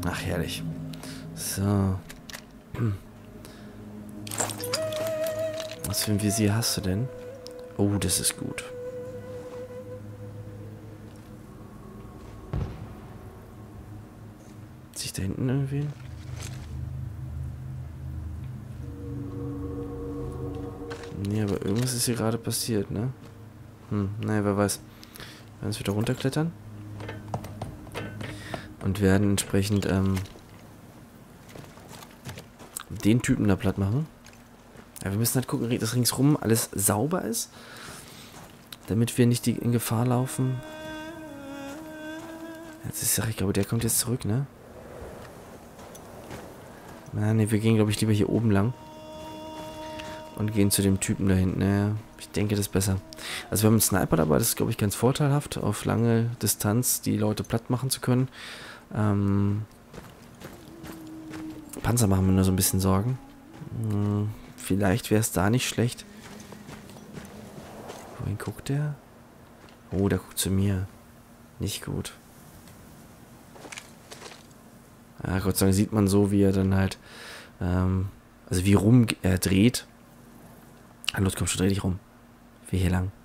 Ach, herrlich. So. Was für ein Visier hast du denn? Oh, das ist gut. Sich da hinten irgendwie? Nee, aber irgendwas ist hier gerade passiert, ne? Naja, wer weiß. Wir werden jetzt wieder runterklettern. Und werden entsprechend, den Typen da platt machen. Ja, wir müssen halt gucken, dass ringsrum alles sauber ist. Damit wir nicht in Gefahr laufen. Jetzt ist ja, ich glaube, der kommt jetzt zurück, ne? Ne, wir gehen, glaube ich, lieber hier oben lang. Und gehen zu dem Typen da hinten. Naja, ich denke, das ist besser. Also wir haben einen Sniper dabei, das ist, glaube ich, ganz vorteilhaft, auf lange Distanz die Leute platt machen zu können. Panzer machen wir nur so ein bisschen Sorgen. Vielleicht wäre es da nicht schlecht. Wohin guckt der? Oh, der guckt zu mir. Nicht gut. Ja, Gott sei Dank sieht man so, wie er dann halt, also wie rum er dreht. Ah, los, komm schon, dreh dich rum. Wie hier lang.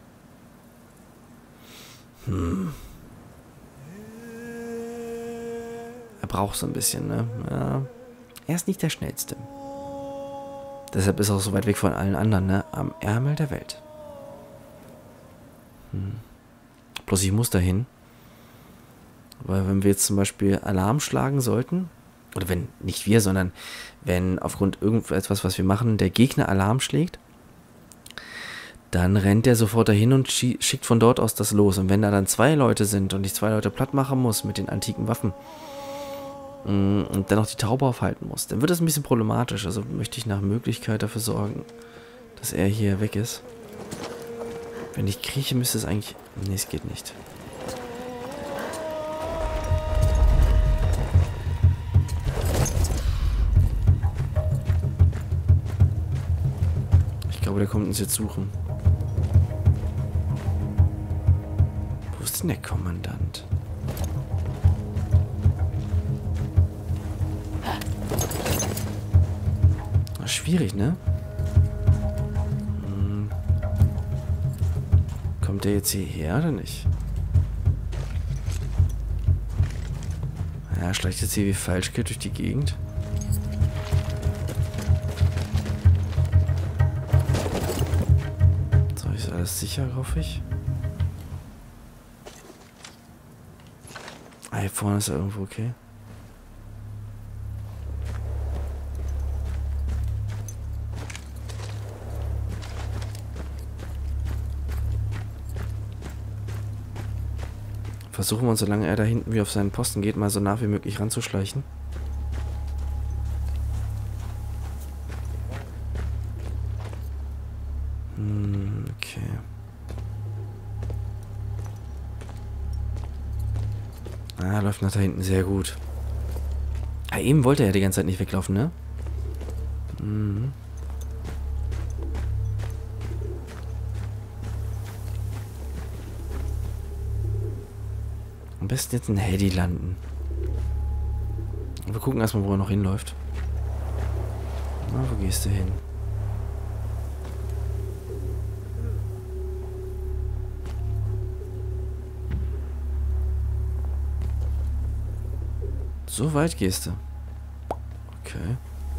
Er braucht so ein bisschen, ne? Ja. Er ist nicht der Schnellste. Deshalb ist er auch so weit weg von allen anderen, ne? Am Ärmel der Welt. Bloß ich muss dahin. Weil wenn wir jetzt zum Beispiel Alarm schlagen sollten, oder wenn, nicht wir, sondern wenn aufgrund irgendetwas, was wir machen, der Gegner Alarm schlägt, dann rennt er sofort dahin und schickt von dort aus das los. Und wenn da dann 2 Leute sind und ich 2 Leute platt machen muss mit den antiken Waffen und dann noch die Taube aufhalten muss, dann wird das ein bisschen problematisch. Also möchte ich nach Möglichkeit dafür sorgen, dass er hier weg ist. Wenn ich krieche, müsste es eigentlich... Nee, es geht nicht. Ich glaube, der kommt uns jetzt suchen. Wo ist denn der Kommandant? Schwierig, ne? Kommt der jetzt hierher oder nicht? Ja, schleicht jetzt hier wie Falschgeld durch die Gegend. So, ist alles sicher, hoffe ich. Ah, hier vorne ist er irgendwo, okay. Versuchen wir uns, solange er da hinten wie auf seinen Posten geht, mal so nah wie möglich ranzuschleichen. Okay. Ah, läuft nach da hinten sehr gut. Ah, eben wollte er die ganze Zeit nicht weglaufen, ne? Am besten jetzt ein Hedy landen. Wir gucken erstmal, wo er noch hinläuft. Na, wo gehst du hin? So weit gehst du. Okay.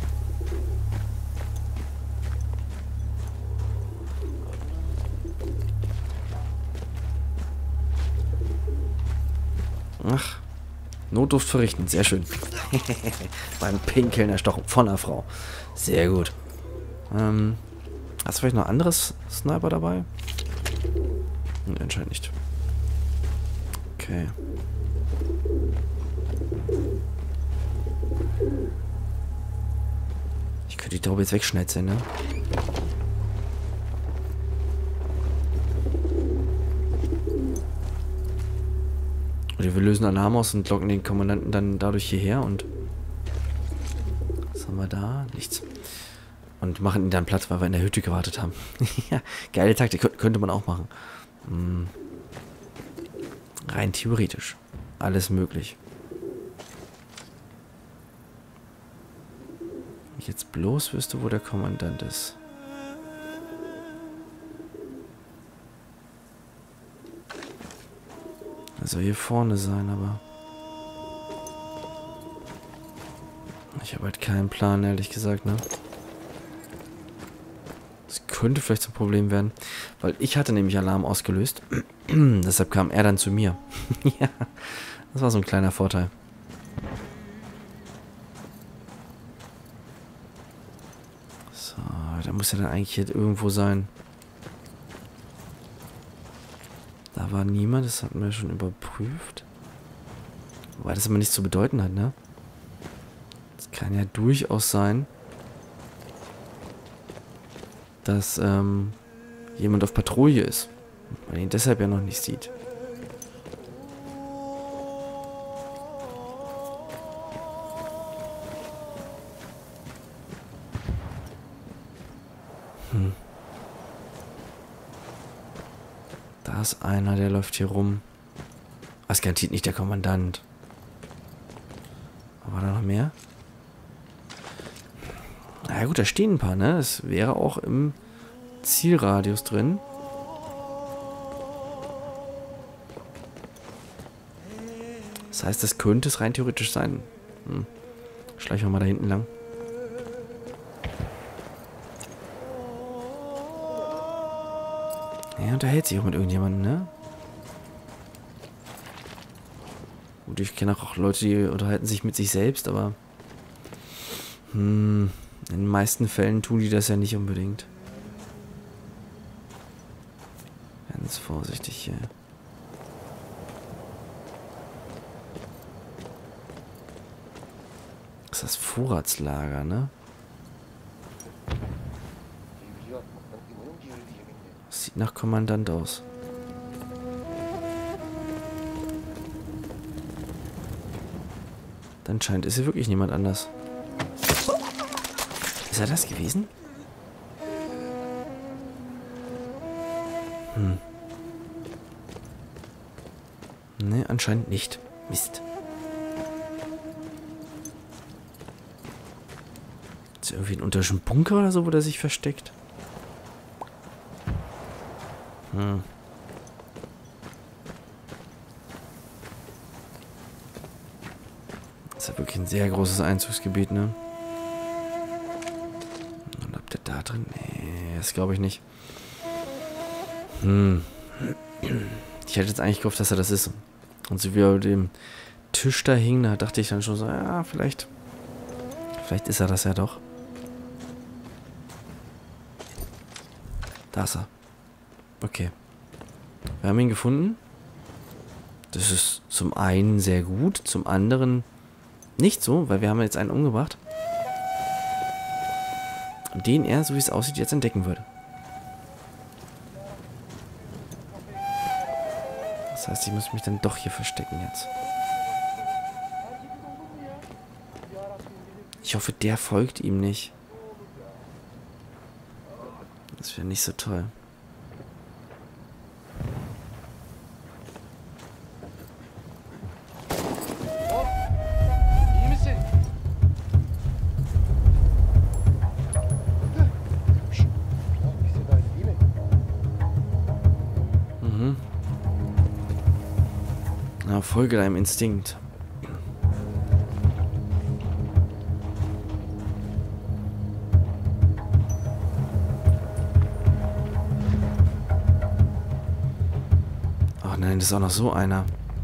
Ach, Notdurft verrichten, sehr schön. Beim Pinkeln erstochen von einer Frau. Sehr gut. Hast du vielleicht noch anderes Sniper dabei? Anscheinend nicht. Okay. Ich könnte die Taube jetzt wegschnetzeln, ne? Oder wir lösen Alarm aus und locken den Kommandanten dann dadurch hierher und... Was haben wir da? Nichts. Und machen ihn dann Platz, weil wir in der Hütte gewartet haben. Ja, geile Taktik, könnte man auch machen. Rein theoretisch. Alles möglich. jetzt bloß wüsste, wo der Kommandant ist. Er soll hier vorne sein, aber... Ich habe halt keinen Plan, ehrlich gesagt, ne? Das könnte vielleicht zum Problem werden. Weil ich hatte nämlich Alarm ausgelöst. Deshalb kam er dann zu mir. Ja, das war so ein kleiner Vorteil. So, da muss er dann eigentlich hier irgendwo sein. Da war niemand, das hatten wir schon überprüft. Wobei das immer nichts zu bedeuten hat, ne? Es kann ja durchaus sein, dass jemand auf Patrouille ist. Man ihn deshalb ja noch nicht sieht. Da ist einer, der läuft hier rum. Das ist garantiert nicht der Kommandant. War da noch mehr? Na ja, gut, da stehen ein paar, ne? Das wäre auch im Zielradius drin. Das heißt, das könnte es rein theoretisch sein. Schleichen wir mal da hinten lang. Er unterhält sich auch mit irgendjemandem, ne? Gut, ich kenne auch Leute, die unterhalten sich mit sich selbst, aber in den meisten Fällen tun die das ja nicht unbedingt. Ganz vorsichtig hier. Das ist das Vorratslager, ne? Sieht nach Kommandant aus. Dann scheint es hier wirklich niemand anders. Ist er das gewesen? Ne, anscheinend nicht. Mist. Ist irgendwie ein unterirdischen Bunker oder so, wo der sich versteckt? Das ist ja wirklich ein sehr großes Einzugsgebiet, ne? Und ob der da drin? Nee, das glaube ich nicht. Ich hätte jetzt eigentlich gehofft, dass er das ist. Und so wie er auf dem Tisch da hing, da dachte ich dann schon so, ja, vielleicht ist er das ja doch. Da ist er. Okay. Wir haben ihn gefunden. Das ist zum einen sehr gut, zum anderen nicht so, weil wir haben jetzt einen umgebracht, den er, so wie es aussieht, jetzt entdecken würde. Das heißt, ich muss mich dann doch hier verstecken jetzt. Ich hoffe, der folgt ihm nicht. Das wäre nicht so toll. Na, folge deinem Instinkt. Ach nein, das ist auch noch so einer.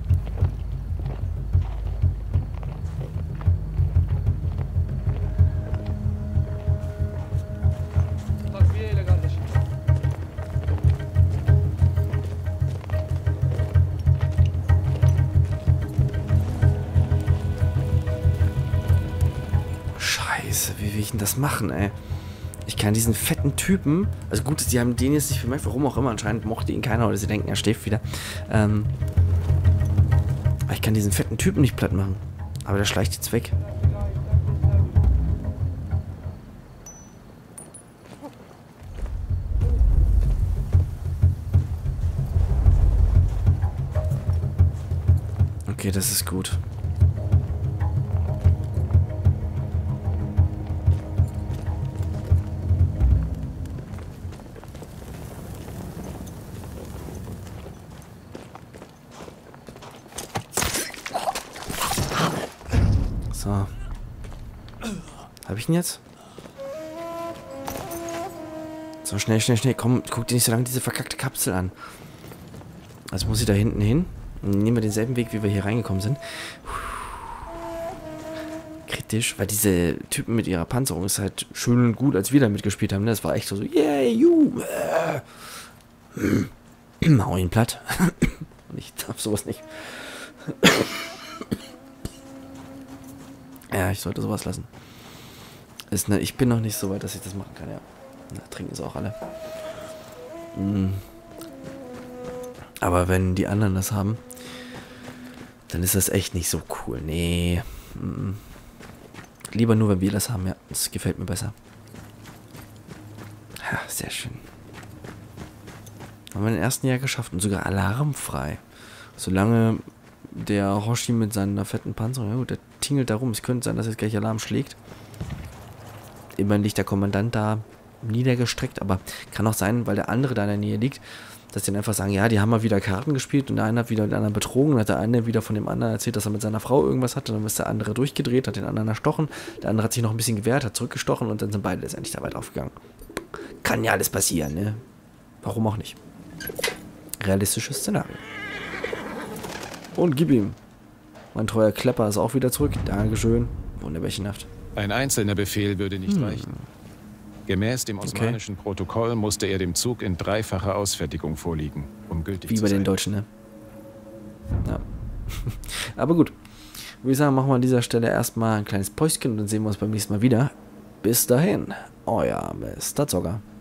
Wie will ich denn das machen, ey? Ich kann diesen fetten Typen... Also gut, die haben den jetzt nicht bemerkt, warum auch immer. Anscheinend mochte ihn keiner oder sie denken, er schläft wieder. Aber ich kann diesen fetten Typen nicht platt machen. Aber der schleicht jetzt weg. Okay, das ist gut. So. Hab ich ihn jetzt? So, schnell, schnell, schnell. Komm, guck dir nicht so lange diese verkackte Kapsel an. Also muss ich da hinten hin. Und nehmen wir denselben Weg, wie wir hier reingekommen sind. Kritisch, weil diese Typen mit ihrer Panzerung ist halt schön und gut, als wir da mitgespielt haben. Ne? Das war echt so, yeah, you. Hau ihn platt. Und ich darf sowas nicht. Ja, ich sollte sowas lassen. Ist, ne, ich bin noch nicht so weit, dass ich das machen kann, ja. Na, trinken sie auch alle. Aber wenn die anderen das haben, dann ist das echt nicht so cool. Nee. Lieber nur, wenn wir das haben, ja. Das gefällt mir besser. Ja, sehr schön. Haben wir den ersten Jahr geschafft und sogar alarmfrei. Solange der Hoshi mit seiner fetten Panzerung, ja gut, der tingelt da rum. Es könnte sein, dass jetzt gleich Alarm schlägt. Immerhin liegt der Kommandant da niedergestreckt, aber kann auch sein, weil der andere da in der Nähe liegt, dass die dann einfach sagen, ja, die haben mal wieder Karten gespielt und der eine hat wieder den anderen betrogen und hat der eine wieder von dem anderen erzählt, dass er mit seiner Frau irgendwas hatte, dann ist der andere durchgedreht, hat den anderen erstochen, der andere hat sich noch ein bisschen gewehrt, hat zurückgestochen und dann sind beide letztendlich dabei draufgegangen. Kann ja alles passieren, ne? Warum auch nicht? Realistisches Szenario. Und gib ihm. Mein treuer Klepper ist auch wieder zurück. Dankeschön. Wunderbärchenhaft. Ein einzelner Befehl würde nicht reichen. Gemäß dem osmanischen Protokoll musste er dem Zug in 3-facher Ausfertigung vorliegen, um gültig zu sein. Wie bei den Deutschen, ne? Ja. Aber gut. Würde ich sagen, machen wir an dieser Stelle erstmal ein kleines Päuschen und dann sehen wir uns beim nächsten Mal wieder. Bis dahin, euer Mr. Zocker.